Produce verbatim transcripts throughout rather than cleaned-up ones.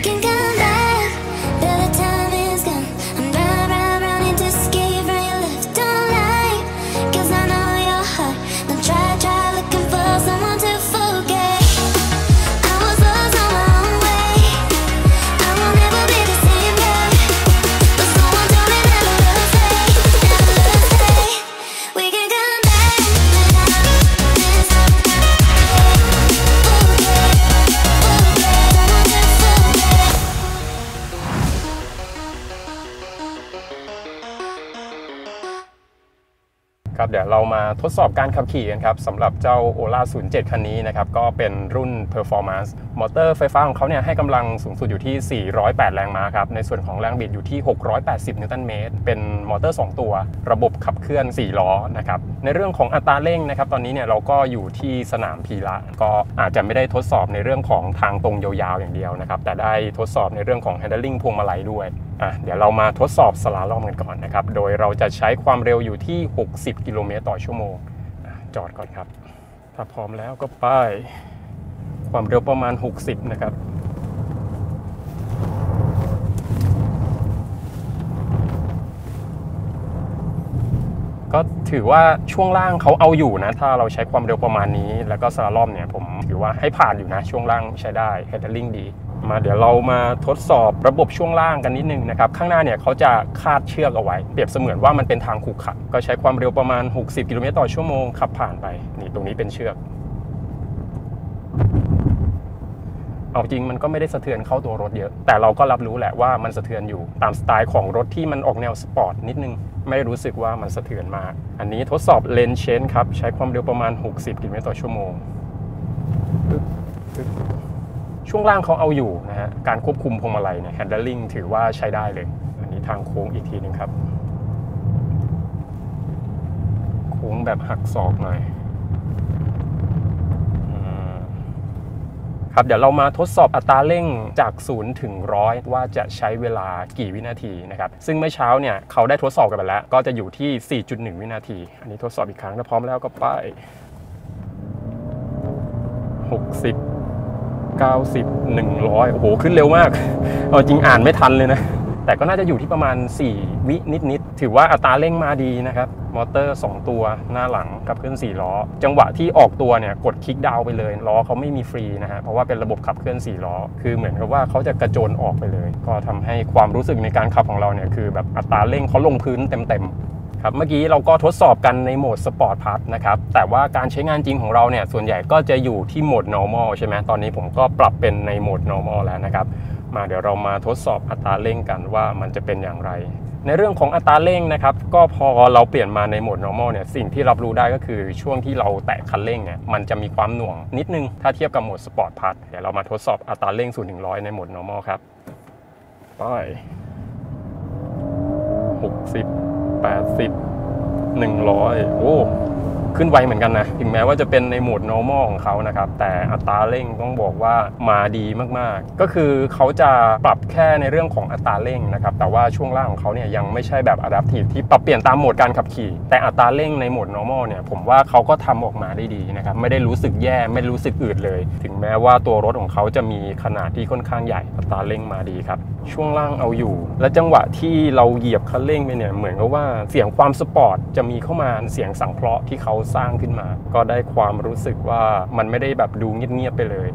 can come back, though the time is gone. I'm round, round, round and to escape from your left. Don't lie, cause I know your heart. Don't try, try looking for someone to forget. I was lost on my own way. I will never be the same girl, but someone told me never to stay, never to stay. We can come back now, this time. ครับเดี๋ยวเรามาทดสอบการขับขี่กันครับสำหรับเจ้า โอ แอล ศูนย์เจ็ด คันนี้นะครับก็เป็นรุ่น Performance มอเตอร์ไฟฟ้าของเขาเนี่ยให้กำลังสูงสุดอยู่ที่สี่ร้อยแปดแรงม้าครับในส่วนของแรงบิดอยู่ที่หกร้อยแปดสิบนิวตันเมตรเป็นมอเตอร์สองตัวระบบขับเคลื่อนสี่ล้อนะครับในเรื่องของอัตราเร่งนะครับตอนนี้เนี่ยเราก็อยู่ที่สนามพีระก็อาจจะไม่ได้ทดสอบในเรื่องของทางตรงยาวๆอย่างเดียวนะครับแต่ได้ทดสอบในเรื่องของ handling พวงมาลัยด้วยอ่ะเดี๋ยวเรามาทดสอบสลาลอมกันก่อนนะครับโดยเราจะใช้ความเร็วอยู่ที่หกสิบกิโลเมตรต่อชั่วโมงจอดก่อนครับถ้าพร้อมแล้วก็ไปความเร็วประมาณหกสิบนะครับก็ถือว่าช่วงล่างเขาเอาอยู่นะถ้าเราใช้ความเร็วประมาณนี้แล้วก็สลาลอมเนี่ยผมถือว่าให้ผ่านอยู่นะช่วงล่างใช้ได้ handling ดีมาเดี๋ยวเรามาทดสอบระบบช่วงล่างกันนิดนึงนะครับข้างหน้าเนี่ยเขาจะคาดเชือกเอาไว้เปรียบเสมือนว่ามันเป็นทางขรุขระก็ใช้ความเร็วประมาณหกสิบกิโลเมตรต่อชั่วโมงขับผ่านไปนี่ตรงนี้เป็นเชือกเอาจริงมันก็ไม่ได้สะเทือนเข้าตัวรถเยอะแต่เราก็รับรู้แหละว่ามันสะเทือนอยู่ตามสไตล์ของรถที่มันออกแนวสปอร์ตนิดนึงไม่รู้สึกว่ามันสะเทือนมากอันนี้ทดสอบเลนเชนครับใช้ความเร็วประมาณหกสิบกิโลเมตรต่อชั่วโมงช่วงล่างเขาเอาอยู่นะฮะการควบคุมพวงมาลัยเนี่ย handling ถือว่าใช้ได้เลยอันนี้ทางโค้งอีกทีนึงครับโค้งแบบหักศอกหน่อยครับเดี๋ยวเรามาทดสอบอัตราเร่งจากศูนย์ถึงร้อยว่าจะใช้เวลากี่วินาทีนะครับซึ่งเมื่อเช้าเนี่ยเขาได้ทดสอบกันไปแล้วก็จะอยู่ที่ สี่จุดหนึ่ง วินาทีอันนี้ทดสอบอีกครั้งถ้าพร้อมแล้วก็ไปหกสิบ เก้าสิบ หนึ่งร้อยโอ้โหขึ้นเร็วมากเอาจริงอ่านไม่ทันเลยนะแต่ก็น่าจะอยู่ที่ประมาณสี่วินิดๆถือว่าอัตราเร่งมาดีนะครับมอเตอร์สองตัวหน้าหลังขับเคลื่อนสี่ล้อจังหวะที่ออกตัวเนี่ยกดคลิกดาวน์ไปเลยล้อเขาไม่มีฟรีนะฮะเพราะว่าเป็นระบบขับเคลื่อนสี่ล้อคือเหมือนกับว่าเขาจะกระโจนออกไปเลยก็ทำให้ความรู้สึกในการขับของเราเนี่ยคือแบบอัตราเร่งเขาลงพื้นเต็มๆครับเมื่อกี้เราก็ทดสอบกันในโหมดสปอร์ตพาร์ทนะครับแต่ว่าการใช้งานจริงของเราเนี่ยส่วนใหญ่ก็จะอยู่ที่โหมด normal ใช่ไหมตอนนี้ผมก็ปรับเป็นในโหมด normal แล้วนะครับมาเดี๋ยวเรามาทดสอบอัตราเร่งกันว่ามันจะเป็นอย่างไรในเรื่องของอัตราเร่งนะครับก็พอเราเปลี่ยนมาในโหมด normal เนี่ยสิ่งที่รับรู้ได้ก็คือช่วงที่เราแตะคันเร่งเนี่ยมันจะมีความหน่วงนิดนึงถ้าเทียบกับโหมดสปอร์ตพาร์ทเดี๋ยวเรามาทดสอบอัตราเร่งศูนย์ถึงร้อยในโหมด normal ครับไปหกสิบ แปดสิบ หนึ่งร้อยโอ้ขึ้นไวเหมือนกันนะถึงแม้ว่าจะเป็นในโหมด normal ของเขานะครับแต่อัตราเร่งต้องบอกว่ามาดีมากๆก็คือเขาจะปรับแค่ในเรื่องของอัตราเร่งนะครับแต่ว่าช่วงล่างของเขาเนี่ยยังไม่ใช่แบบ adaptive ที่ปรับเปลี่ยนตามโหมดการขับขี่แต่อัตราเร่งในโหมด normal เนี่ยผมว่าเขาก็ทำออกมาได้ดีนะครับไม่ได้รู้สึกแย่ไม่รู้สึกอืดเลยถึงแม้ว่าตัวรถของเขาจะมีขนาดที่ค่อนข้างใหญ่อัตราเร่งมาดีครับช่วงล่างเอาอยู่และจังหวะที่เราเหยียบคันเร่งไปเนี่ยเหมือนกับว่าเสียงความสปอร์ตจะมีเข้ามาเสียงสังเคราะห์ที่เขาสร้างขึ้นมาก็ได้ความรู้สึกว่ามันไม่ได้แบบดูเงียบๆไปเลย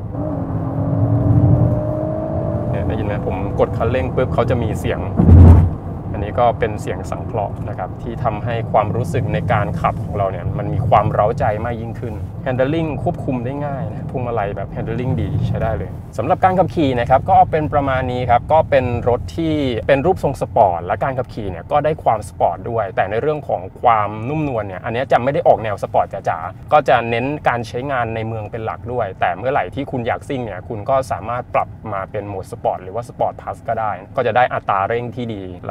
เนี่ยได้ยินไหมผมกดคันเร่งปุ๊บเขาจะมีเสียงอันนี้ก็เป็นเสียงสังเคราะห์นะครับที่ทำให้ความรู้สึกในการขับของเราเนี่ยมันมีความเร้าใจมากยิ่งขึ้น handling ควบคุมได้ง่ายนะพวงมาลัยแบบ handling ดีใช้ได้เลยสำหรับการขับขี่นะครับก็เป็นประมาณนี้ครับก็เป็นรถที่เป็นรูปทรงสปอร์ตและการขับขี่เนี่ยก็ได้ความสปอร์ตด้วยแต่ในเรื่องของความนุ่มนวลเนี่ยอันนี้จะไม่ได้ออกแนวสปอร์ตจ๋าๆก็จะเน้นการใช้งานในเมืองเป็นหลักด้วยแต่เมื่อไหร่ที่คุณอยากซิ่งเนี่ยคุณก็สามารถปรับมาเป็นโหมดสปอร์ตหรือว่าสปอร์ตพลัสก็ได้ก็จะได้อัตราเร่งที่ดีแล้วก็จาก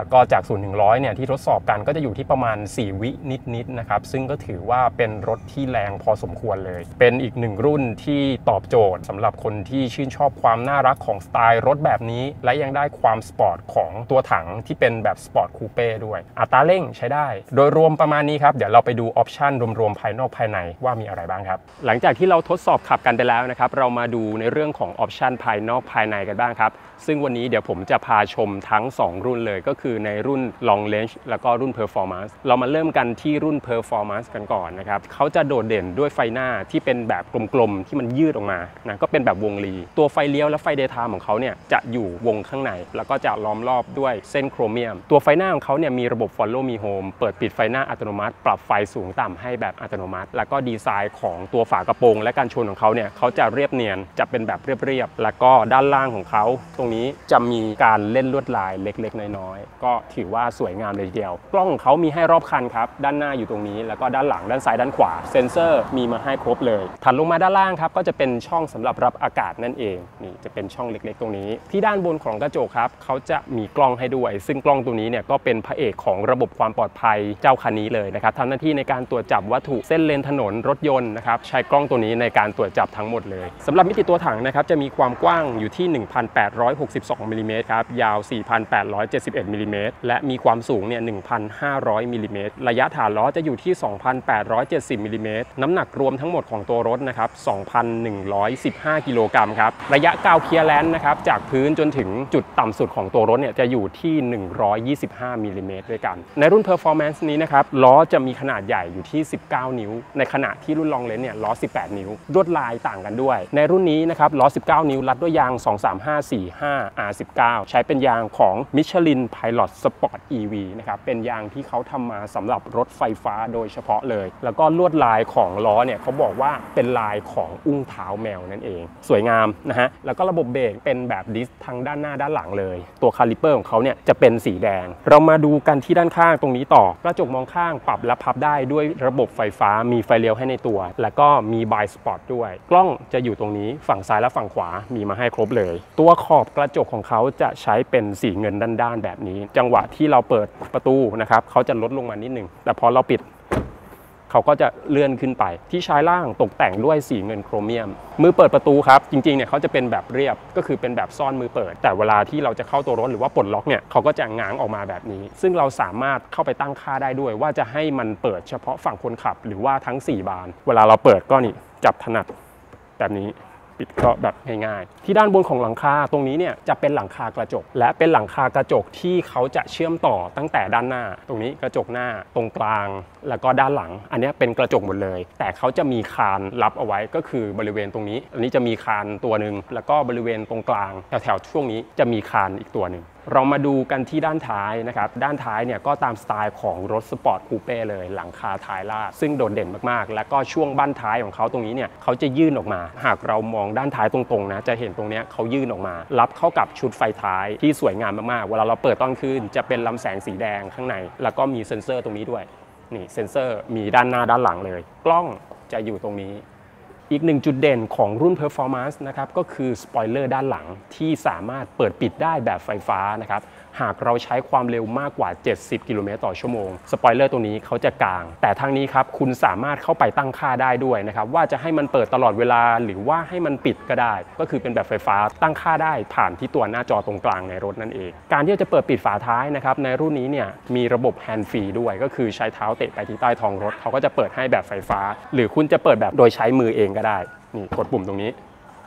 ศูนย์ถึงร้อยเนี่ยที่ทดสอบกันก็จะอยู่ที่ประมาณสี่วินิดๆนะครับซึ่งก็ถือว่าเป็นรถที่แรงพอสมควรเลยเป็นอีกหนึ่งรุ่นที่ตอบโจทย์สำหรับคนที่ชื่นชอบความน่ารักของสไตล์รถแบบนี้และยังได้ความสปอร์ตของตัวถังที่เป็นแบบสปอร์ตคูเป้ด้วยอัตราเร่งใช้ได้โดยรวมประมาณนี้ครับเดี๋ยวเราไปดูออปชันรวมๆภายนอกภายในว่ามีอะไรบ้างครับหลังจากที่เราทดสอบขับกันไปแล้วนะครับเรามาดูในเรื่องของออปชันภายนอกภายในกันบ้างครับซึ่งวันนี้เดี๋ยวผมจะพาชมทั้งสองรุ่นเลยก็คือในรุ่น Long Range แล้วก็รุ่น Performance เรามาเริ่มกันที่รุ่น Performance กันก่อนนะครับเขาจะโดดเด่นด้วยไฟหน้าที่เป็นแบบกลมๆที่มันยืดออกมานะก็เป็นแบบวงรีตัวไฟเลี้ยวและไฟ Daytime ของเขาเนี่ยจะอยู่วงข้างในแล้วก็จะล้อมรอบด้วยเส้นโครเมียมตัวไฟหน้าของเขาเนี่ยมีระบบ Follow Me Home เปิดปิดไฟหน้าอัตโนมัติปรับไฟสูงต่ำให้แบบอัตโนมัติแล้วก็ดีไซน์ของตัวฝากระโปรงและการชนของเขาเนี่ยเขาจะเรียบเนียนจะเป็นแบบเรียบๆแล้วก็ด้านล่างของเขาตรงนี้จะมีการเล่นลวดลายเล็กๆน้อยๆก็ถือว่าสวยงามเลยทีเดียวกล้องของเขามีให้รอบคันครับด้านหน้าอยู่ตรงนี้แล้วก็ด้านหลังด้านซ้ายด้านขวาเซ็นเซอร์มีมาให้ครบเลยถัดลงมาด้านล่างครับก็จะเป็นช่องสำหรับรับอากาศนั่นเองนี่จะเป็นช่องเล็กๆตรงนี้ที่ด้านบนของกระจกครับเขาจะมีกล้องให้ด้วยซึ่งกล้องตัวนี้เนี่ยก็เป็นพระเอกของระบบความปลอดภัยเจ้าคันนี้เลยนะครับทำหน้าที่ในการตรวจจับวัตถุเส้นเลนถนนรถยนต์นะครับใช้กล้องตัวนี้ในการตรวจจับทั้งหมดเลยสำหรับมิติตัวถังนะครับจะมีความกว้างอยู่ที่ หนึ่งพันแปดร้อยหกสิบสอง มิลลิเมตรครับยาว สี่พันแปดร้อยเจ็ดสิบเอ็ด มิลลิเมตรและมีความสูงเนี่ย หนึ่งพันห้าร้อย มิลลิเมตรระยะฐานล้อจะอยู่ที่ สองพันแปดร้อยเจ็ดสิบ มิลลิเมตรน้ำหนักรวมทั้งหมดของตัวรถนะครับ สองพันหนึ่งร้อยสิบห้า กิโลกรัมครับระยะกาวเคลียร์แลนด์นะครับจากพื้นจนถึงจุดต่ำสุดของตัวรถเนี่ยจะอยู่ที่ หนึ่งร้อยยี่สิบห้า มิลลิเมตรด้วยกันในรุ่น Performance นี้นะครับล้อจะมีขนาดใหญ่อยู่ที่สิบเก้านิ้วในขณะที่รุ่น Long Range เนี่ยล้อสิบแปดนิ้วลวดลายต่างกันด้วยในรุ่นนี้นะครับล้อสิบเก้านิ้วรัดด้วยยาง สองสามห้าสี่ห้า อาร์ สิบเก้า ใช้เป็นยางของ Michelin Pilot Sport อี วี นะครับเป็นยางที่เขาทำมาสำหรับรถไฟฟ้าโดยเฉพาะเลยแล้วก็ลวดลายของล้อเนี่ยเขาบอกว่าเป็นลายของอุ้งเท้าแมวนั่นเองสวยงามนะฮะแล้วก็ระบบเบรกเป็นแบบดิสทั้งด้านหน้าด้านหลังเลยตัวคาลิเปอร์ของเขาเนี่ยจะเป็นสีแดงเรามาดูกันที่ด้านข้างตรงนี้ต่อกระจกมองข้างปรับและพับได้ด้วยระบบไฟฟ้ามีไฟเลี้ยวให้ในตัวแล้วก็มีบายสปอตด้วยกล้องจะอยู่ตรงนี้ฝั่งซ้ายและฝั่งขวามีมาให้ครบเลยตัวขอบกระจกของเขาจะใช้เป็นสีเงินด้านๆแบบนี้จังหวะที่เราเปิดประตูนะครับเขาจะลดลงมานิดนึงแต่พอเราปิดเขาก็จะเลื่อนขึ้นไปที่ชายล่างตกแต่งด้วยสีเงินโครเมียมมือเปิดประตูครับจริงๆเนี่ยเขาจะเป็นแบบเรียบก็คือเป็นแบบซ่อนมือเปิดแต่เวลาที่เราจะเข้าตัวรถหรือว่าปลดล็อกเนี่ยเขาก็จะง้างออกมาแบบนี้ซึ่งเราสามารถเข้าไปตั้งค่าได้ด้วยว่าจะให้มันเปิดเฉพาะฝั่งคนขับหรือว่าทั้งสี่บานเวลาเราเปิดก็นี่จับถนัดแบบนี้ปิดก็แบบง่ายๆที่ด้านบนของหลังคาตรงนี้เนี่ยจะเป็นหลังคากระจกและเป็นหลังคากระจกที่เขาจะเชื่อมต่อตั้งแต่ด้านหน้าตรงนี้กระจกหน้าตรงกลางแล้วก็ด้านหลังอันนี้เป็นกระจกหมดเลยแต่เขาจะมีคานรับเอาไว้ก็คือบริเวณตรงนี้อันนี้จะมีคานตัวหนึ่งแล้วก็บริเวณตรงกลางแถวๆช่วงนี้จะมีคานอีกตัวหนึ่งเรามาดูกันที่ด้านท้ายนะครับด้านท้ายเนี่ยก็ตามสไตล์ของรถสปอร์ตคูเป้เลยหลังคาท้ายลาดซึ่งโดดเด่นมากๆแล้วก็ช่วงบั้นท้ายของเขาตรงนี้เนี่ยเขาจะยื่นออกมาหากเรามองด้านท้ายตรงๆนะจะเห็นตรงนี้เขายื่นออกมารับเข้ากับชุดไฟท้ายที่สวยงามมากๆเวลาเราเปิดตอนคืนจะเป็นลำแสงสีแดงข้างในแล้วก็มีเซ็นเซอร์ตรงนี้ด้วยนี่เซ็นเซอร์มีด้านหน้าด้านหลังเลยกล้องจะอยู่ตรงนี้อีกหนึ่งจุดเด่นของรุ่น Performance นะครับก็คือสปอยเลอร์ด้านหลังที่สามารถเปิดปิดได้แบบไฟฟ้านะครับหากเราใช้ความเร็วมากกว่าเจ็ดสิบกิโลเมตรต่อชั่วโมงสปอยเลอร์ตัวนี้เขาจะกางแต่ทางนี้ครับคุณสามารถเข้าไปตั้งค่าได้ด้วยนะครับว่าจะให้มันเปิดตลอดเวลาหรือว่าให้มันปิดก็ได้ก็คือเป็นแบบไฟฟ้าตั้งค่าได้ผ่านที่ตัวหน้าจอตรงกลางในรถนั่นเองการที่จะเปิดปิดฝาท้ายนะครับในรุ่นนี้เนี่ยมีระบบแฮนด์ฟรีด้วยก็คือใช้เท้าเตะไปที่ใต้ท้องรถเขาก็จะเปิดให้แบบไฟฟ้าหรือคุณจะเปิดแบบโดยใช้มือเองก็ได้นี่กดปุ่มตรงนี้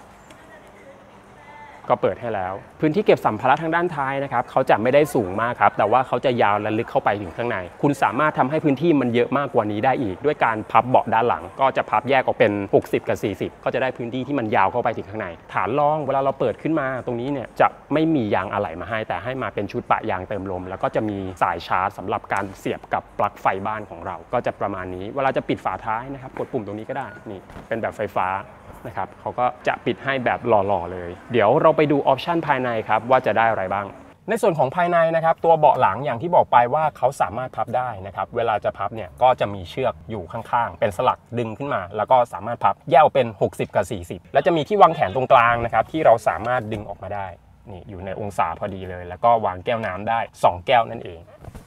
ก็เปิดให้แล้วพื้นที่เก็บสัมภาระทางด้านท้ายนะครับเขาจะไม่ได้สูงมากครับแต่ว่าเขาจะยาวและลึกเข้าไปถึงข้างในคุณสามารถทำให้พื้นที่มันเยอะมากกว่านี้ได้อีกด้วยการพับเบาะด้านหลังก็จะพับแยกออกเป็นหกสิบกับสี่สิบก็จะได้พื้นที่ที่มันยาวเข้าไปถึงข้างในฐานรองเวลาเราเปิดขึ้นมาตรงนี้เนี่ยจะไม่มียางอะไหล่มาให้แต่ให้มาเป็นชุดปะยางเติมลมแล้วก็จะมีสายชาร์จสำหรับการเสียบกับปลั๊กไฟบ้านของเราก็จะประมาณนี้เวลาจะปิดฝาท้ายนะครับกดปุ่มตรงนี้ก็ได้นี่เป็นแบบไฟฟ้านะครับเขาก็จะปิดให้แบบหล่อๆเลยเดี๋ยวเราไปดูออปชันภายในครับว่าจะได้อะไรบ้างในส่วนของภายในนะครับตัวเบาะหลังอย่างที่บอกไปว่าเขาสามารถพับได้นะครับเวลาจะพับเนี่ยก็จะมีเชือกอยู่ข้างๆเป็นสลักดึงขึ้นมาแล้วก็สามารถพับแยกเป็นหกสิบกับสี่สิบและจะมีที่วางแขนตรงกลางนะครับที่เราสามารถดึงออกมาได้นี่อยู่ในองศาพอดีเลยแล้วก็วางแก้วน้ำได้สองแก้วนั่นเอง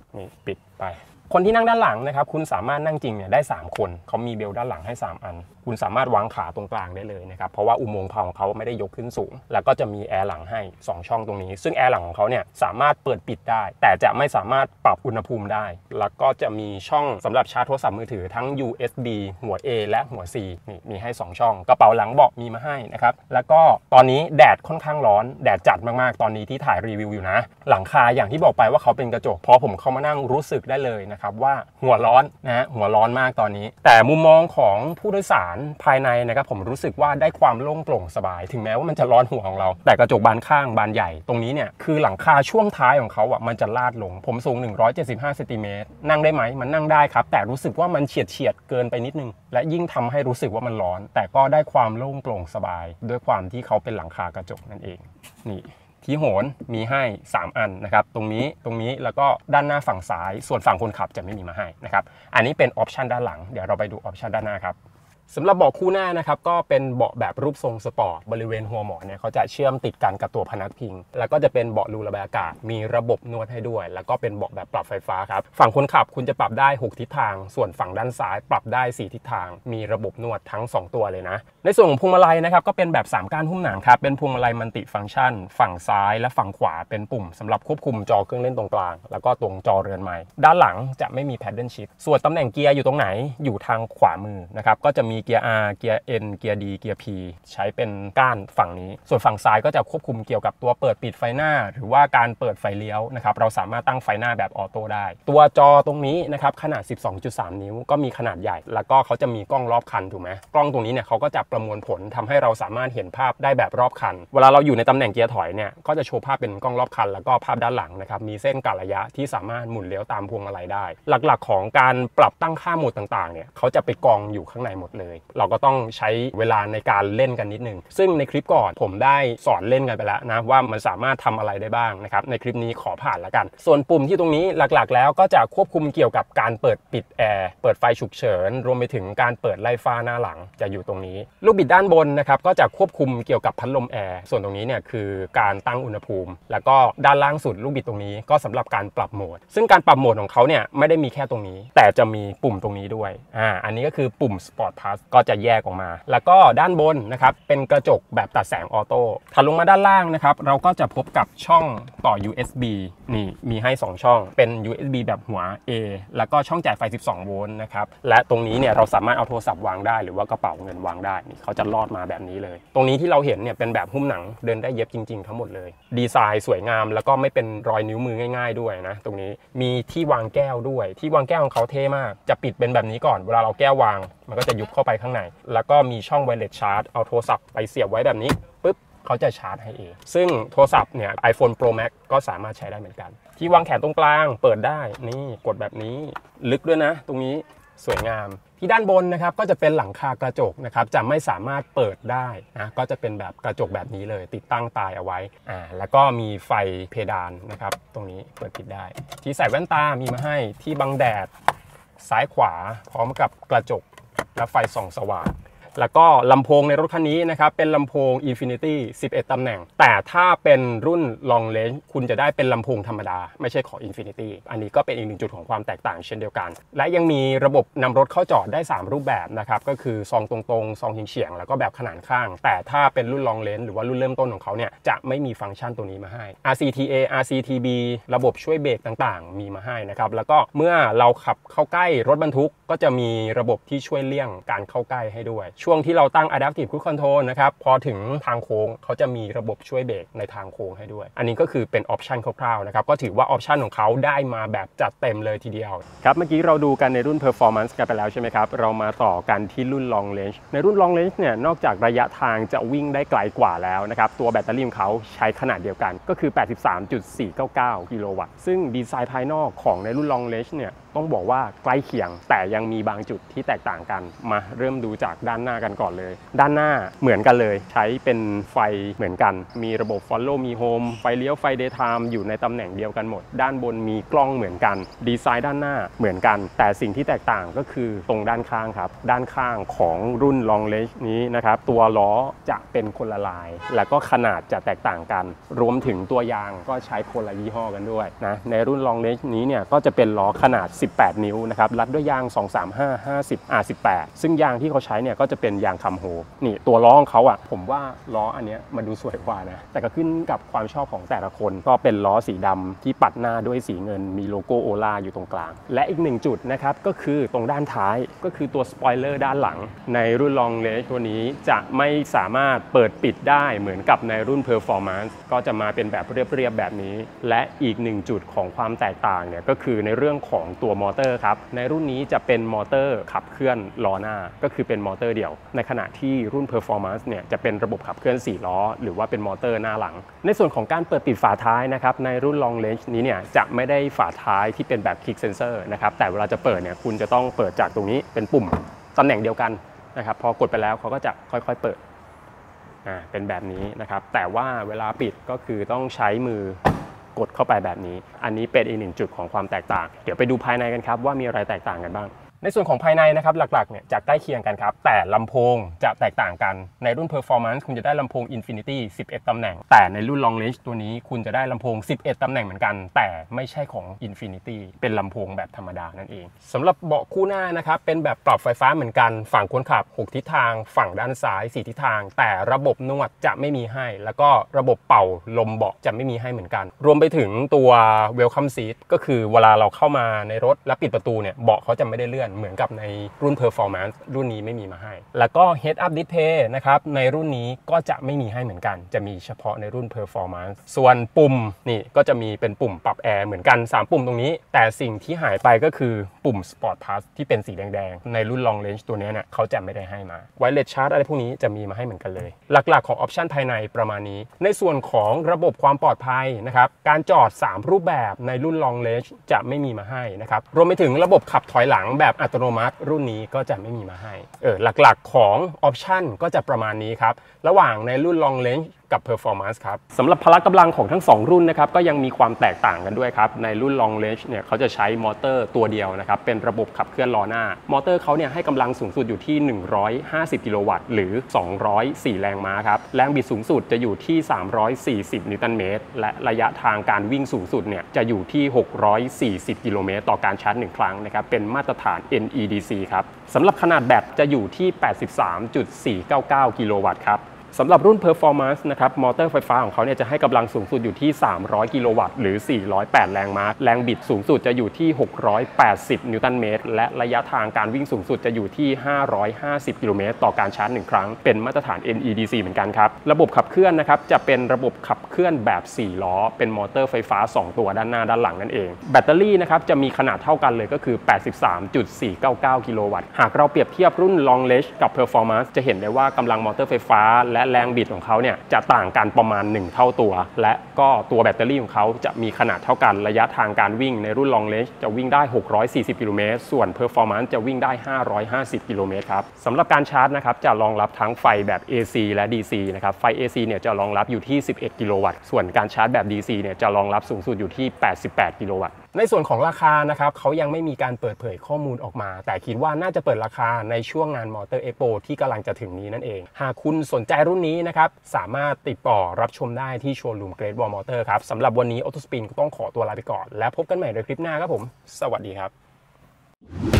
นี่ปิดไปคนที่นั่งด้านหลังนะครับคุณสามารถนั่งจริงเนี่ยได้สามคนเขามีเบลด้านหลังให้สามอันคุณสามารถวางขาตรงกลางได้เลยนะครับเพราะว่าอุโมงค์ของเขาไม่ได้ยกขึ้นสูงแล้วก็จะมีแอร์หลังให้สองช่องตรงนี้ซึ่งแอร์หลังของเขาเนี่ยสามารถเปิดปิดได้แต่จะไม่สามารถปรับอุณหภูมิได้แล้วก็จะมีช่องสำหรับชาร์จโทรศัพท์มือถือทั้ง ยู เอส บี หัว A และหัว C นี่มีให้สองช่องกระเป๋าหลังเบาะมีมาให้นะครับแล้วก็ตอนนี้แดดค่อนข้างร้อนแดดจัดมากๆตอนนี้ที่ถ่ายรีวิวอยู่นะหลังคาอย่างที่บอกไปว่าเขาเป็นกระจกพอผมเข้ามานั่งรู้สึกได้เลยนะครับว่าหัวร้อนนะฮะหัวร้อนมากตอนนี้แต่มุมมองของผู้โดยสารภายในนะครับผมรู้สึกว่าได้ความโล่งโปร่งสบายถึงแม้ว่ามันจะร้อนหัวของเราแต่กระจกบานข้างบานใหญ่ตรงนี้เนี่ยคือหลังคาช่วงท้ายของเขาอ่ะมันจะลาดลงผมสูงหนึ่งร้อยเจ็ดสิบห้าเซนติเมตรนั่งได้ไหมมันนั่งได้ครับแต่รู้สึกว่ามันเฉียดเฉียดเกินไปนิดนึงและยิ่งทำให้รู้สึกว่ามันร้อนแต่ก็ได้ความโล่งโปร่งสบายด้วยความที่เขาเป็นหลังคากระจกนั่นเองนี่ที่โหนมีให้สามอันนะครับตรงนี้ตรงนี้แล้วก็ด้านหน้าฝั่งซ้ายส่วนฝั่งคนขับจะไม่มีมาให้นะครับอันนี้เป็นออปชันด้านหลังเดี๋ยวเราไปดูออปชันด้านหน้าครับสำหรับเบาะคู่หน้านะครับก็เป็นเบาะแบบรูปทรงสปอร์ตบริเวณหัวหมอนเนี่ยเขาจะเชื่อมติดกันกับตัวพนักพิงแล้วก็จะเป็นเบาะรูระบายอากาศมีระบบนวดให้ด้วยแล้วก็เป็นเบาะแบบปรับไฟฟ้าครับฝั่งคนขับคุณจะปรับได้หกทิศทางส่วนฝั่งด้านซ้ายปรับได้สี่ทิศทางมีระบบนวดทั้งสองตัวเลยนะในส่วนของพวงมาลัยนะครับก็เป็นแบบสามก้านหุ้มหนังครับเป็นพวงมาลัยมัลติฟังก์ชันฝั่งซ้ายและฝั่งขวาเป็นปุ่มสำหรับควบคุมจอเครื่องเล่นตรงกลางแล้วก็ตรงจอเรือนใหม่ด้านหลังจะไม่มี Paddle Shift ส่วนตำแหน่งเกียร์อยู่ตรงไหนอยู่ทางขวามือนะครับก็จะมีเกียร์ R เกียร์ N เกียร์ D เกียร์ P ใช้เป็นก้านฝั่งนี้ส่วนฝั่งซ้ายก็จะควบคุมเกี่ยวกับตัวเปิดปิดไฟหน้าหรือว่าการเปิดไฟเลี้ยวนะครับเราสามารถตั้งไฟหน้าแบบออโต้ได้ตัวจอตรงนี้นะครับขนาด สิบสองจุดสาม นิ้วก็มีขนาดใหญ่แล้วก็เขาจะมีกล้องรอบคันถูกไหมกล้องตรงนี้เนี่ยเขาก็จะประมวลผลทำให้เราสามารถเห็นภาพได้แบบรอบคันเวลาเราอยู่ในตำแหน่งเกียร์ถอยเนี่ยก็จะโชว์ภาพเป็นกล้องรอบคันแล้วก็ภาพด้านหลังนะครับมีเส้นกะระยะที่สามารถหมุนเลี้ยวตามพวงมาลัยได้หลักๆของการปรับตั้งค่าโหมดต่างๆเนี่ยเขาจะไปกองอยู่ข้างในหมดเลยเราก็ต้องใช้เวลาในการเล่นกันนิดนึงซึ่งในคลิปก่อนผมได้สอนเล่นกันไปแล้วนะว่ามันสามารถทำอะไรได้บ้างนะครับในคลิปนี้ขอผ่านแล้วกันส่วนปุ่มที่ตรงนี้หลักๆแล้วก็จะควบคุมเกี่ยวกับการเปิดปิดแอร์เปิดไฟฉุกเฉินรวมไปถึงการเปิดไล่ฟ้าหน้าหลังจะอยู่ตรงนี้ลูกบิดด้านบนนะครับก็จะควบคุมเกี่ยวกับพัดลมแอร์ส่วนตรงนี้เนี่ยคือการตั้งอุณหภูมิแล้วก็ด้านล่างสุดลูกบิดตรงนี้ก็สำหรับการปรับโหมดซึ่งการปรับโหมดของเขาเนี่ยไม่ได้มีแค่ตรงนี้แต่จะมีปุ่มตรงนี้ด้วยอ่าอันนี้ก็คือปุ่ม Sport Plus ก็จะแยกออกมาแล้วก็ด้านบนนะครับเป็นกระจกแบบตัดแสงออโต้ถัดลงมาด้านล่างนะครับเราก็จะพบกับช่องต่อ ยู เอส บี นี่มีให้สองช่องเป็น ยู เอส บี แบบหัว A แล้วก็ช่องจ่ายไฟสิบสองโวลต์นะครับและตรงนี้เนี่ยเราสามารถเอาโทรศัพท์วางได้หรือว่ากระเป๋าเงินวางได้นี่เขาจะลอดมาแบบนี้เลยตรงนี้ที่เราเห็นเนี่ยเป็นแบบหุ้มหนังเดินได้เย็บจริงๆทั้งหมดเลยดีไซน์สวยงามแล้วก็ไม่เป็นรอยนิ้วมือง่ายๆด้วยนะตรงนี้มีที่วางแก้วด้วยที่วางแก้วของเขาเท่มากจะปิดเป็นแบบนี้ก่อนเวลาเราแก้ววางมันก็จะยุบเข้าไปข้างในแล้วก็มีช่องไวเลสชาร์จเอาโทรศัพท์ไปเสียบไว้แบบนี้ปุ๊บเขาจะชาร์จให้เองซึ่งโทรศัพท์เนี่ย iPhone Pro Max ก็สามารถใช้ได้เหมือนกันที่วางแขนตรงกลางเปิดได้นี่กดแบบนี้ลึกด้วยนะตรงนี้สวยงามที่ด้านบนนะครับก็จะเป็นหลังคากระจกนะครับจะไม่สามารถเปิดได้นะก็จะเป็นแบบกระจกแบบนี้เลยติดตั้งตายเอาไว้อ่าแล้วก็มีไฟเพดานนะครับตรงนี้เปิดปิดได้ที่ใส่แว่นตามีมาให้ที่บังแดดซ้ายขวาพร้อมกับกระจกและไฟส่องสว่างแล้วก็ลำโพงในรถคันนี้นะครับเป็นลำโพง Infinity สิบเอ็ดตำแหน่งแต่ถ้าเป็นรุ่น Long Range คุณจะได้เป็นลำโพงธรรมดาไม่ใช่ของ Infinity อันนี้ก็เป็นอีกหนึ่งจุดของความแตกต่างเช่นเดียวกันและยังมีระบบนำรถเข้าจอดได้สามรูปแบบนะครับก็คือซองตรงๆซองเฉียงๆแล้วก็แบบขนานข้างแต่ถ้าเป็นรุ่น Long Range หรือว่ารุ่นเริ่มต้นของเขาเนี่ยจะไม่มีฟังก์ชันตัวนี้มาให้ อาร์ ซี ที เอ อาร์ ซี ที บี ระบบช่วยเบรกต่างๆมีมาให้นะครับแล้วก็เมื่อเราขับเข้าใกล้รถบรรทุกก็จะมีระบบที่ช่วยเลี่ยงการเข้าใกล้ให้ด้วยช่วงที่เราตั้ง Adaptive Cruise Control นะครับพอถึงทางโค้งเขาจะมีระบบช่วยเบรกในทางโค้งให้ด้วยอันนี้ก็คือเป็นออปชันคร่าวๆนะครับก็ถือว่าออปชันของเขาได้มาแบบจัดเต็มเลยทีเดียวครับเมื่อกี้เราดูกันในรุ่น Performance กันไปแล้วใช่ไหมครับเรามาต่อกันที่รุ่น Long Range ในรุ่น Long Range เนี่ยนอกจากระยะทางจะวิ่งได้ไกลกว่าแล้วนะครับตัวแบตเตอรี่ของเขาใช้ขนาดเดียวกันก็คือ แปดสิบสามจุดสี่เก้าเก้า กิโลวัตต์ซึ่งดีไซน์ภายนอกของในรุ่น Long Range เนี่ยต้องบอกว่าใกล้เคียงแต่ยังมีบางจุดที่แตกต่างกันมาเริ่มดูจากด้านหน้ากันก่อนเลยด้านหน้าเหมือนกันเลยใช้เป็นไฟเหมือนกันมีระบบ Follow Me Home ไฟเลี้ยวไฟ Daytime อยู่ในตำแหน่งเดียวกันหมดด้านบนมีกล้องเหมือนกันดีไซน์ด้านหน้าเหมือนกันแต่สิ่งที่แตกต่างก็คือตรงด้านข้างครับด้านข้างของรุ่น Long Range นี้นะครับตัวล้อจะเป็นคนละลายแล้วก็ขนาดจะแตกต่างกันรวมถึงตัวยางก็ใช้คนละยี่ห้อกันด้วยนะในรุ่น Long Range นี้เนี่ยก็จะเป็นล้อขนาดสิบแปดนิ้วนะครับรัดด้วยยางสองสามห้า ห้าสิบ อาร์ สิบแปด ซึ่งยางที่เขาใช้เนี่ยก็จะเป็นยางคัมโฮนี่ตัวล้อของเขาอ่ะผมว่าล้ออันเนี้ยมันดูสวยกว่านะแต่ก็ขึ้นกับความชอบของแต่ละคนก็เป็นล้อสีดำที่ปัดหน้าด้วยสีเงินมีโลโก้โอล่าอยู่ตรงกลางและอีกหนึ่งจุดนะครับก็คือตรงด้านท้ายก็คือตัวสปอยเลอร์ด้านหลังในรุ่น Long Range ตัวนี้จะไม่สามารถเปิดปิดได้เหมือนกับในรุ่น Performance ก็จะมาเป็นแบบเรียบๆแบบนี้และอีกหนึ่งจุดของความแตกต่างเนี่ยก็คือในเรื่องของตัวมอเตอร์ครับในรุ่นนี้จะเป็นมอเตอร์ขับเคลื่อนล้อหน้าก็คือเป็นมอเตอร์เดี่ยวในขณะที่รุ่น Performance เนี่ยจะเป็นระบบขับเคลื่อนสี่ล้อหรือว่าเป็นมอเตอร์หน้าหลังในส่วนของการเปิดปิดฝาท้ายนะครับในรุ่น Long Range นี้เนี่ยจะไม่ได้ฝาท้ายที่เป็นแบบ Kick Sensor นะครับแต่เวลาจะเปิดเนี่ยคุณจะต้องเปิดจากตรงนี้เป็นปุ่มตำแหน่งเดียวกันนะครับพอกดไปแล้วเขาก็จะค่อยๆเปิดอ่าเป็นแบบนี้นะครับแต่ว่าเวลาปิดก็คือต้องใช้มือกดเข้าไปแบบนี้อันนี้เป็นอีกหนึ่งจุดของความแตกต่างเดี๋ยวไปดูภายในกันครับว่ามีอะไรแตกต่างกันบ้างในส่วนของภายในนะครับหลักๆเนี่ยจะใกล้เคียงกันครับแต่ลำโพงจะแตกต่างกันในรุ่น Performance คุณจะได้ลำโพง Infinity สิบเอ็ดตำแหน่งแต่ในรุ่น Long Range ตัวนี้คุณจะได้ลำโพงสิบเอ็ดตำแหน่งเหมือนกันแต่ไม่ใช่ของ Infinity เป็นลำโพงแบบธรรมดานั่นเองสำหรับเบาะคู่หน้านะครับเป็นแบบปรับไฟฟ้าเหมือนกันฝั่งคนขับหกทิศทางฝั่งด้านซ้ายสี่ทิศทางแต่ระบบนวดจะไม่มีให้แล้วก็ระบบเป่าลมเบาะจะไม่มีให้เหมือนกันรวมไปถึงตัว Welcome Seat ก็คือเวลาเราเข้ามาในรถและปิดประตูเนี่ยเบาะเขาจะไม่ได้เลื่อนเหมือนกับในรุ่น Performance รุ่นนี้ไม่มีมาให้แล้วก็ Head Up Display นะครับในรุ่นนี้ก็จะไม่มีให้เหมือนกันจะมีเฉพาะในรุ่น Performance ส่วนปุ่มนี่ก็จะมีเป็นปุ่มปรับแอร์เหมือนกันสามปุ่มตรงนี้แต่สิ่งที่หายไปก็คือปุ่ม Sport Plus ที่เป็นสีแดงๆในรุ่น Long Range ตัวนี้เนี่ยเขาจะไม่ได้ให้มา Wireless Charge อะไรพวกนี้จะมีมาให้เหมือนกันเลยหลักๆของออปชันภายในประมาณนี้ในส่วนของระบบความปลอดภัยนะครับการจอดสามรูปแบบในรุ่น Long Range จะไม่มีมาให้นะครับรวมไปถึงระบบขับถอยหลังแบบอัตโนมัติรุ่นนี้ก็จะไม่มีมาให้เออหลักๆของออปชันก็จะประมาณนี้ครับระหว่างในรุ่น Long Range กับ Performance ครับสำหรับพละกำลังของทั้งสองรุ่นนะครับก็ยังมีความแตกต่างกันด้วยครับในรุ่น Long Range เนี่ยเขาจะใช้มอเตอร์ตัวเดียวนะครับเป็นระบบขับเคลื่อนล้อหน้ามอเตอร์เขาเนี่ยให้กำลังสูงสุดอยู่ที่หนึ่งร้อยห้าสิบกิโลวัตต์หรือสองร้อยสี่แรงม้าครับแรงบิดสูงสุดจะอยู่ที่สามร้อยสี่สิบนิวตันเมตรและระยะทางการวิ่งสูงสุดเนี่ยจะอยู่ที่หกร้อยสี่สิบกิโลเมตรต่อการชาร์จหนึ่งครั้งนะครับเป็นมาตรฐาน เอ็น อี ดี ซี ครับสำหรับขนาดแบตจะอยู่ที่ แปดสิบสามจุดสี่เก้าเก้า กิโลวัตต์ครับสำหรับรุ่น Performance นะครับมอเตอร์ไฟฟ้าของเขาเนี่ยจะให้กำลังสูงสุดอยู่ที่สามร้อยกิโลวัตต์หรือสี่ร้อยแปดแรงม้าแรงบิดสูงสุดจะอยู่ที่หกร้อยแปดสิบนิวตันเมตรและระยะทางการวิ่งสูงสุดจะอยู่ที่ห้าร้อยห้าสิบกิโลเมตรต่อการชาร์จหนึ่งครั้งเป็นมาตรฐาน เอ็น อี ดี ซี เหมือนกันครับระบบขับเคลื่อนนะครับจะเป็นระบบขับเคลื่อนแบบสี่ล้อเป็นมอเตอร์ไฟฟ้าสองตัวด้านหน้าด้านหลังนั่นเองแบตเตอรี่นะครับจะมีขนาดเท่ากันเลยก็คือ แปดสิบสามจุดสี่เก้าเก้า กิโลวัตต์หากเราเปรียบเทียบรุ่น Long Range กับ Performance จะเห็นได้ว่ากำลังมอเตอร์ไฟฟ้าและแรงบิดของเขาเนี่ยจะต่างกันประมาณหนึ่งเท่าตัวและก็ตัวแบตเตอรี่ของเขาจะมีขนาดเท่ากันระยะทางการวิ่งในรุ่น Long Range จะวิ่งได้หกร้อยสี่สิบกิโลเมตรส่วน Performance จะวิ่งได้ห้าร้อยห้าสิบกิโลเมตรครับสำหรับการชาร์จนะครับจะรองรับทั้งไฟแบบ เอ ซี และ ดี ซี นะครับไฟ เอ ซี เนี่ยจะรองรับอยู่ที่สิบเอ็ดกิโลวัตต์ส่วนการชาร์จแบบ ดี ซี เนี่ยจะรองรับสูงสุดอยู่ที่แปดสิบแปดกิโลวัตต์ในส่วนของราคานะครับเขายังไม่มีการเปิดเผยข้อมูลออกมาแต่คิดว่าน่าจะเปิดราคาในช่วงงาน Motor Expo ที่กำลังจะถึงนี้นั่นเองหากคุณสนใจรุ่นนี้นะครับสามารถติดต่อรับชมได้ที่โชว์รูม Great Wall Motor ครับสำหรับวันนี้ Auto Spin ก็ต้องขอตัวลาไปก่อนและพบกันใหม่ในคลิปหน้าครับผมสวัสดีครับ